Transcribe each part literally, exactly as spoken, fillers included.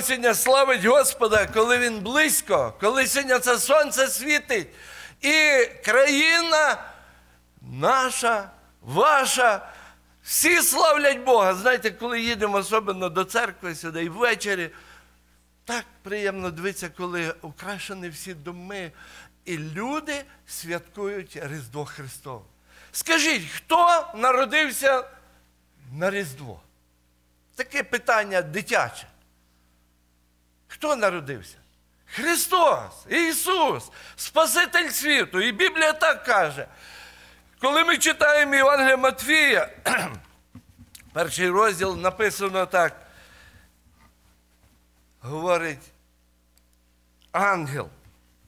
сьогодні славить Господа, коли Він близько, коли сьогодні це сонце світить. І країна наша, ваша, всі славлять Бога. Знаєте, коли їдемо особливо до церкви сюди і ввечері, так приємно дивитися, коли украшені всі доми, і люди святкують Різдво Христове. Скажіть, хто народився на Різдво? Таке питання дитяче. Хто народився? Христос, Ісус, Спаситель світу. І Біблія так каже. Коли ми читаємо Євангелія Матвія, перший розділ написано так, говорить ангел.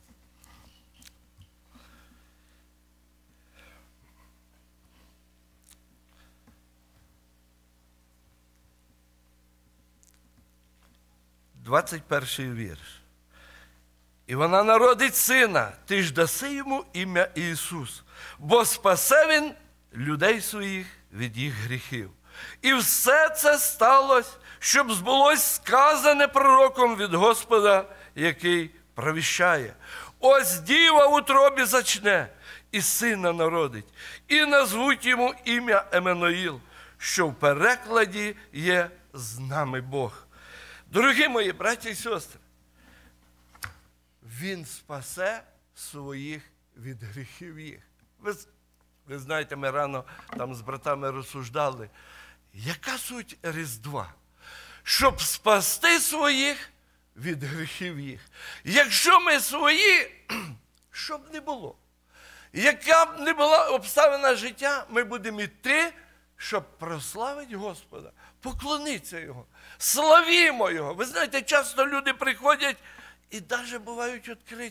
двадцять перший вірш. І вона народить сина, ти ж даси йому ім'я Ісус, бо спасе він людей своїх від їх гріхів. І все це сталося, щоб збулось сказане пророком від Господа, який провіщає. Ось діва в утробі зачне, і сина народить, і назвуть йому ім'я Еммануїл, що в перекладі є «з нами Бог». Дорогі мої браті і сестри, Він спасе своїх від гріхів їх. Ви, ви знаєте, ми рано там з братами розсуждали, яка суть Різдва? Щоб спасти своїх від гріхів їх. Якщо ми свої, що б не було, яка б не була обставина життя, ми будемо йти, щоб прославити Господа, поклонитися Його, славімо Його. Ви знаєте, часто люди приходять і навіть бувають відкриті,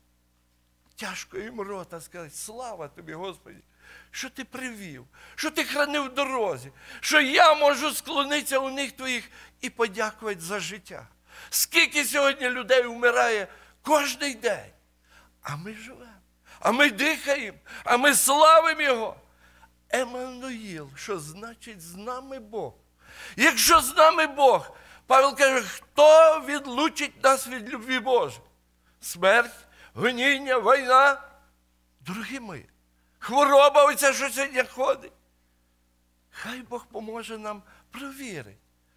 тяжко їм рота сказати, слава тобі, Господи, що ти привів, що ти хранив в дорозі, що я можу склонитися у них твоїх і подякувати за життя. Скільки сьогодні людей вмирає кожен день, а ми живемо, а ми дихаємо, а ми славимо Його. Еммануїл, що значить з нами Бог. Якщо з нами Бог, Павел каже, хто відлучить нас від любві Божої? Смерть, гоніння, війна. Дорогі мої, хвороба оця, що сьогодні ходить. Хай Бог поможе нам провірити.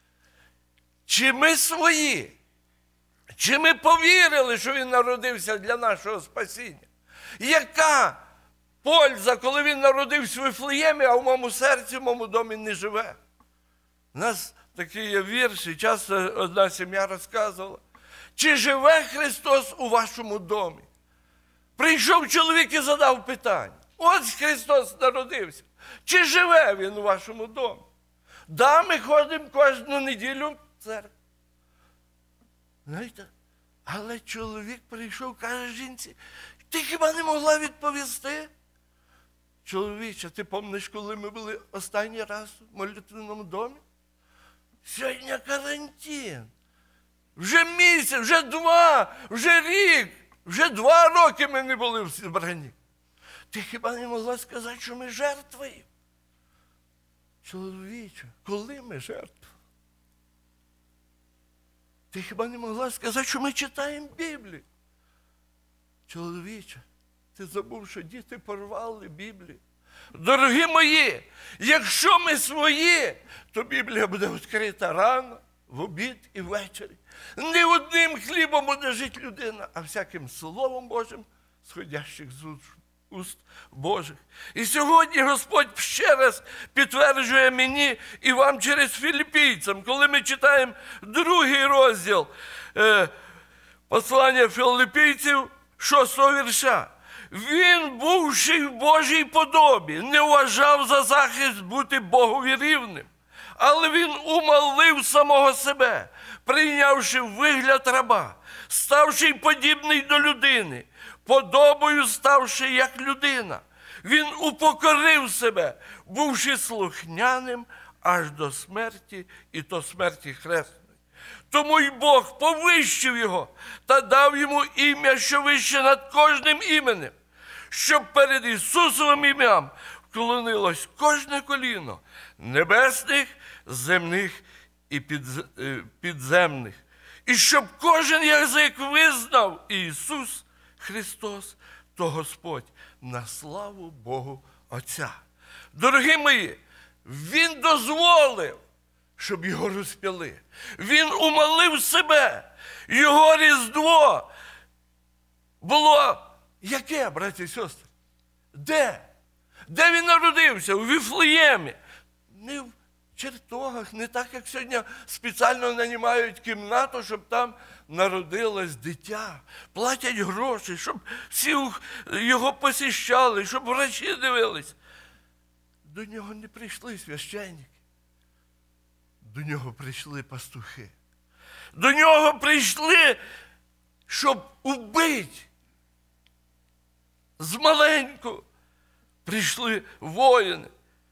Чи ми свої? Чи ми повірили, що Він народився для нашого спасіння? Яка польза, коли Він народився в Вифлеємі, а в моєму серці, в моєму домі не живе? У нас такі є вірші, часто одна сім'я розказувала. Чи живе Христос у вашому домі? Прийшов чоловік і задав питання. Ось Христос народився. Чи живе Він у вашому домі? Да, ми ходимо кожну неділю в церкву. Знаєте, але чоловік прийшов, каже жінці, ти хіба не могла відповісти? Чоловіче, ти пам'ятаєш, коли ми були останній раз в молитвеному домі? Сьогодні карантин. Вже місяць, вже два, вже рік, вже два роки ми не були в зібранні. Ти хіба не могла сказати, що ми жертвуємо? Чоловіче, коли ми жертвуємо? Ти хіба не могла сказати, що ми читаємо Біблію? Чоловіче, ти забув, що діти порвали Біблію. Дорогі мої, якщо ми свої, то Біблія буде відкрита рано, в обід і ввечері. Не одним хлібом буде жити людина, а всяким Словом Божим, сходящих з уст Божих. І сьогодні Господь ще раз підтверджує мені і вам через філіппійцям, коли ми читаємо другий розділ е, послання філіппійців, шостого вірша. Він, бувши в Божій подобі, не вважав за захист бути Богові рівним, але він умалив самого себе, прийнявши вигляд раба, ставши подібний до людини, подобою ставши як людина. Він упокорив себе, бувши слухняним аж до смерті, і то смерті хресної. Тому й Бог повищив його та дав йому ім'я, що вище над кожним іменем, щоб перед Ісусовим ім'ям вклонилось кожне коліно небесних, земних і підземних, і щоб кожен язик визнав Ісус Христос, то Господь, на славу Богу Отця. Дорогі мої, Він дозволив, щоб його розп'яли. Він умалив себе. Його Різдво було яке, браті і сестри? Де? Де він народився? У Віфлеємі. Не в чертогах, не так, як сьогодні спеціально нанімають кімнату, щоб там народилось дитя. Платять гроші, щоб всі його посіщали, щоб врачі дивились. До нього не прийшли священники. До нього прийшли пастухи. До нього прийшли, щоб убити. Змаленьку прийшли воїни.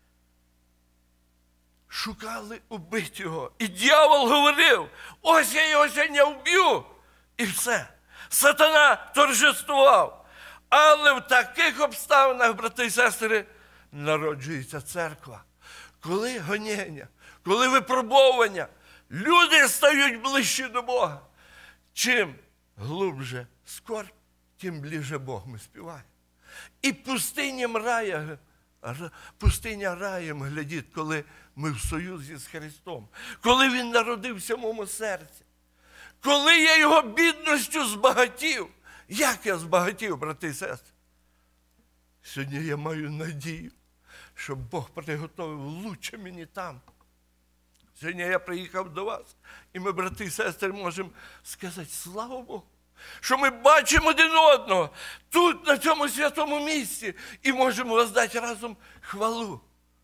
Шукали убити його. І дьявол говорив, ось я його сьогодні вб'ю. І все. Сатана торжествував. Але в таких обставинах, брати і сестри, народжується церква. Коли гоніння, коли випробовування, люди стають ближче до Бога. Чим глубже скорбь, тим ближче Бог ми співаємо. І пустиням рая, пустиня раєм глядить, коли ми в союзі з Христом. Коли Він народився в моєму серці. Коли я його бідністю збагатів. Як я збагатів, брати і сестри? Сьогодні я маю надію, що Бог приготовив лучше мені там. Сьогодні я приїхав до вас, і ми, брати і сестри, можемо сказати, слава Богу, що ми бачимо один одного тут, на цьому святому місці, і можемо воздати разом хвалу.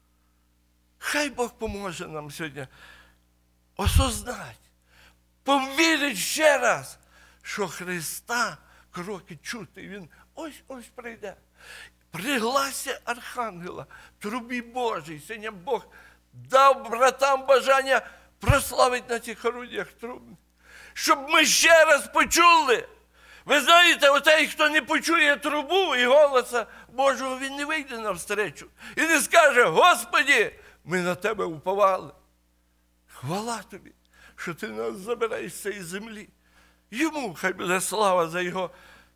Хай Бог поможе нам сьогодні осознати, повірити ще раз, що Христа кроки чути, Він ось-ось прийде. Пригласся Архангела, трубі Божій. Сьогодні Бог дав братам бажання прославити на цих орудіях трубних. Щоб ми ще раз почули. Ви знаєте, отей, хто не почує трубу і голоса Божого, він не вийде навстречу. І не скаже, Господи, ми на Тебе уповали. Хвала Тобі, що Ти нас забираєш з цієї землі. Йому хай буде слава за його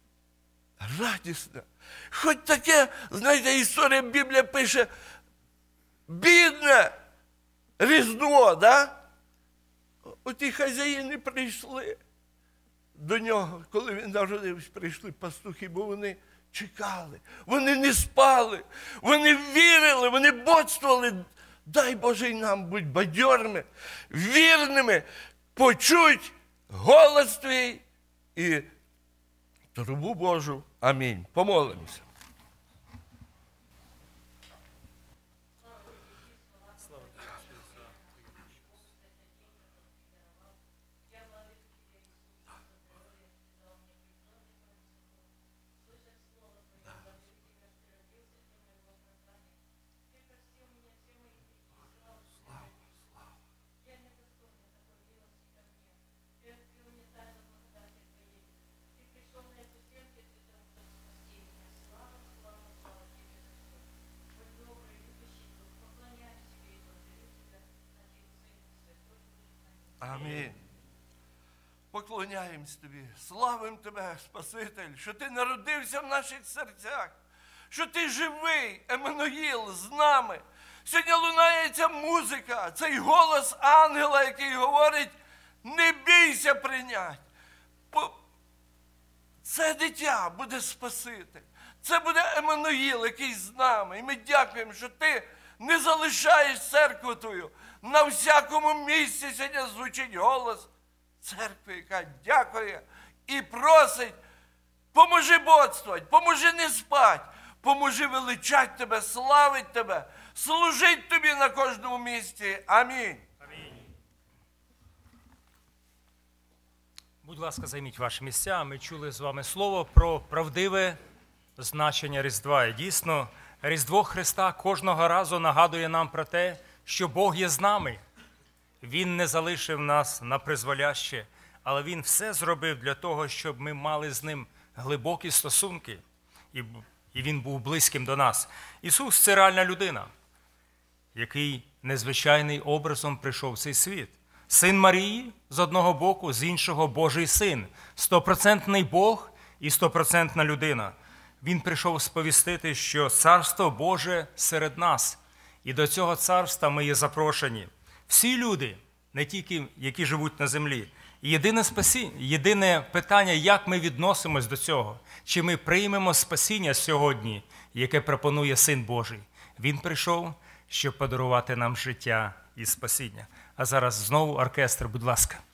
радісне. Хоч таке, знаєте, історія Біблія пише, бідне Різдво, да? Оті хазяїни прийшли до нього, коли він народився, прийшли пастухи, бо вони чекали, вони не спали, вони вірили, вони бодствували. Дай Боже й нам будь бадьорими, вірними, почуть голос Твій і трубу Божу. Амінь. Помолимося. Амінь. Поклоняємось Тобі, славимо Тебе, Спаситель, що Ти народився в наших серцях, що Ти живий, Еммануїл, з нами. Сьогодні лунає ця музика, цей голос ангела, який говорить, не бійся прийняти. Це дитя буде Спаситель, це буде Еммануїл, який з нами. І ми дякуємо, що Ти не залишаєш церкву Твою. На всякому місці сьогодні звучить голос церкви, яка дякує і просить, поможи бодствувати, поможи не спати, поможи величати Тебе, славити Тебе, служити Тобі на кожному місці. Амінь. Амінь. Будь ласка, займіть ваші місця. Ми чули з вами слово про правдиве значення Різдва. І дійсно, Різдво Христа кожного разу нагадує нам про те, що Бог є з нами. Він не залишив нас на призволяще, але Він все зробив для того, щоб ми мали з Ним глибокі стосунки. І, і Він був близьким до нас. Ісус – це реальна людина, який незвичайний образом прийшов в цей світ. Син Марії з одного боку, з іншого Божий син. Стопроцентний Бог і стопроцентна людина. Він прийшов сповістити, що Царство Боже серед нас. І до цього царства ми є запрошені. Всі люди, не тільки які живуть на землі. І єдине спасіння, єдине питання, як ми відносимось до цього. Чи ми приймемо спасіння сьогодні, яке пропонує Син Божий. Він прийшов, щоб подарувати нам життя і спасіння. А зараз знову оркестр, будь ласка.